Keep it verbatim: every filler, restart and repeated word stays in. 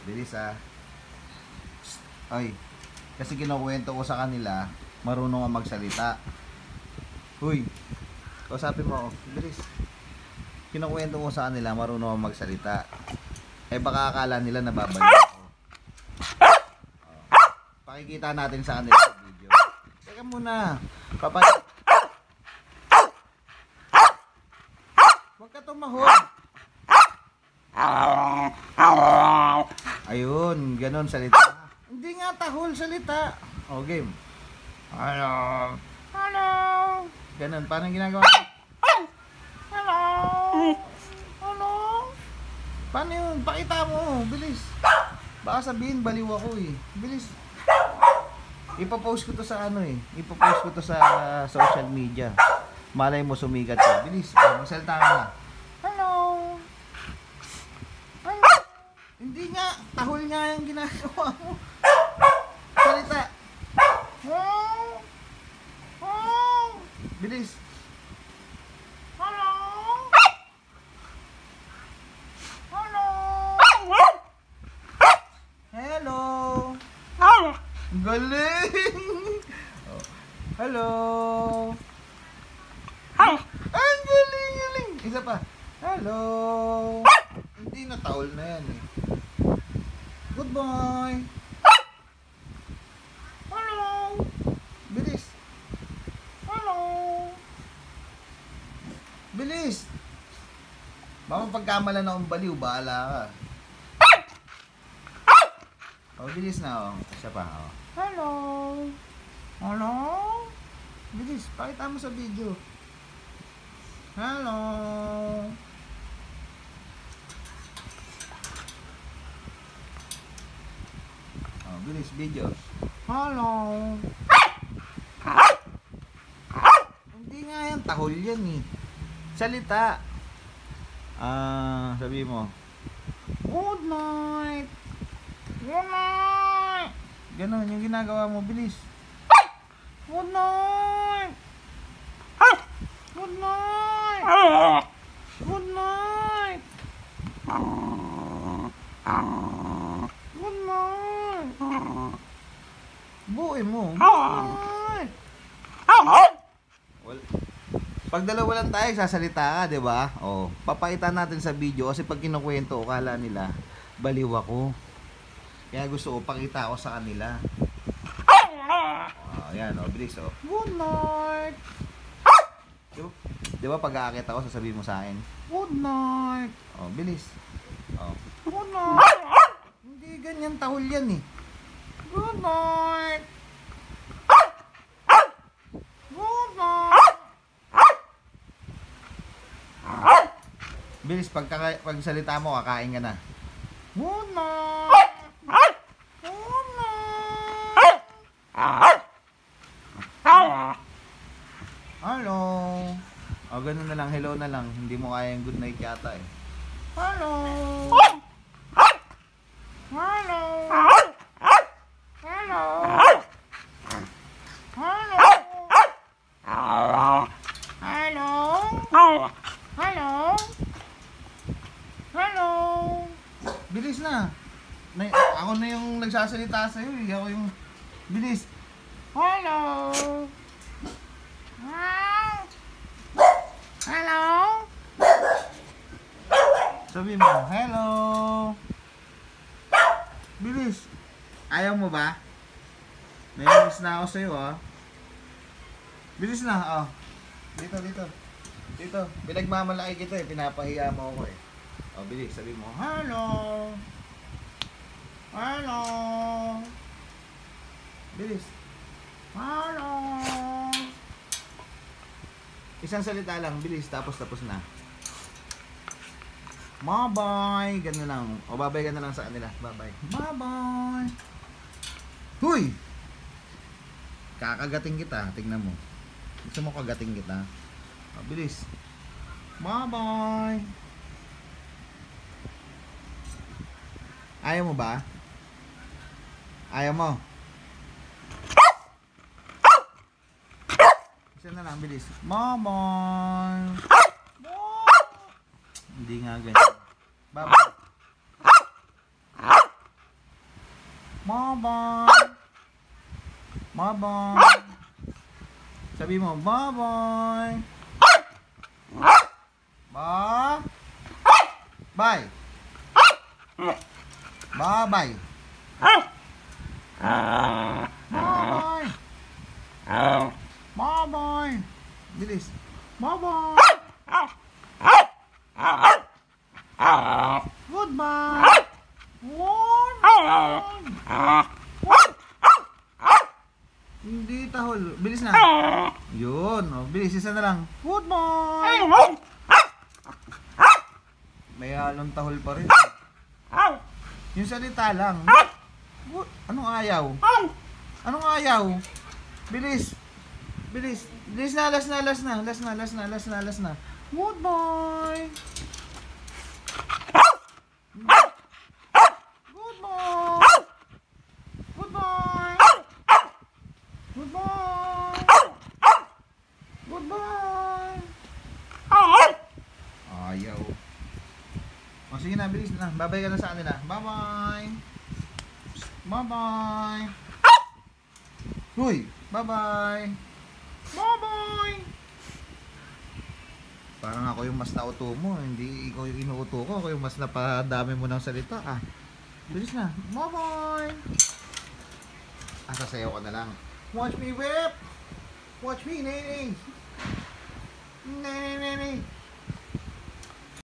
Bilis ah. Ay, kasi kinukwento ko sa kanila, marunong ang magsalita. Huy, kausapin mo ako. Bilis. Kinukwento ko sa kanila, marunong ang magsalita. Eh baka akala nila nababalik ako. Oh. Pakikita natin sa kanila sa video. Teka muna. Papa. Huwag ka tumahol. Ayun, ganun salita. Hindi nga tahol salita. O, game. Hello. Hello. Ganun, paano ginagawa? Hello. Hello. Paano yun? Pakita mo. Bilis. Baka sabihin, baliw ako eh. Bilis. Ipapost ko to sa ano eh. Ipapost ko to sa uh, social media. Malay mo sumikat ka. Bilis. O, magsalita ka na. Hello. Hello. Hindi nga. Tahol nga yung ginagawa mo. Salita. Oh. Oh. Bilis. Hello. Hello. Hello. Galing. Oh. Hello. Ang galing, galing. Isa pa. Hello. Hindi na taol na yan eh. Goodbye. Hello. Bilis. Hello. Bilis. Baka pagkamalan na akong baliw, bahala ka. Oh, bilis na oh. Isa pa oh. Hello. Hello. Bilis, pakita mo sa video. Hello. Oh, bilis video. Hello. Hindi nga yan, tahol yan eh. Salita. Ah, sabi mo. Good night. Good night. Ganon yung ginagawa mo, bilis. Good night. Good night. Good night. Good night. Buuin mo. Good night. Well, pag dalawa lang tayo, sasalita ka, di ba? Oh, papakita natin sa video kasi pag kinukwento, kala nila baliw ako. Kaya gusto ko pakita ako sa kanila. Oh, ayan, oh, bilis oh. Good night. Di ba pag aakit ako, sasabihin mo sa akin, good night. Oh, bilis. Oh. Good night. Hindi ganyan tahol yan eh. Good night. Good night. Bilis, pag, pag salita mo, kakain ka na. Good night. Good night. Hello. O, oh, ganun na lang. Hello na lang. Hindi mo kaya yung good night yata eh. Hello. Hello. Hello. Hello. Hello. Hello. Hello. Bilis na. na. Ako na yung nagsasalita sa'yo eh. Ako yung bilis. Hello. Hello. Sabi mo, hello. Bilis. Ayaw mo ba? Nainis na ako sa'yo ah. Bilis na, oh. Dito, dito. Dito. Pinagmamalaki kita eh. Pinapahiya mo ako eh. Oh, bilis. Sabi mo, hello. Hello. Bilis. Hello. Isang salita lang, bilis, tapos tapos na. Bye-bye. Ganun lang. O, bye-bye ka na lang sa kanila. Bye-bye. Bye-bye. Huy! Kakagating kita. Tingnan mo. Gusto mo kagating kita? O, bilis. Bye-bye. Ayaw mo ba? Ayaw mo? Isa na lang, bilis. Bye-bye. Hindi nga ganyan. Bye-bye. Bye-bye. Bye-bye. Sabi mo, bye-bye. Ba. Bye. Bye-bye. Bye-bye. Bye-bye. Bilis. Bye-bye. Goodbye. Goodbye. Hindi tahol. Bilis na. Yun. Oh, bilis. Isa na lang. Goodbye. May halong tahol pa rin. Yung salita lang. Good. Anong ayaw? Anong ayaw? Bilis. Bilis. Bilis na. Last na. Last na. Last na. Last na. Last na. Last na. Goodbye. Goodbye. Goodbye. Goodbye. Goodbye. Ayaw. O sige na, bilis na. Bye-bye ka na sa kanila. Bye-bye. Bye-bye. Huy, bye-bye. Bye-bye. Parang ako yung mas nauto mo. Hindi ikaw yung inuuto ko. Ako yung mas napadami mo ng salita. Ah, bilis na. Bye-bye. Ah, sasayaw ka na lang. Watch me whip. Watch me, Nene. Nene, Nene.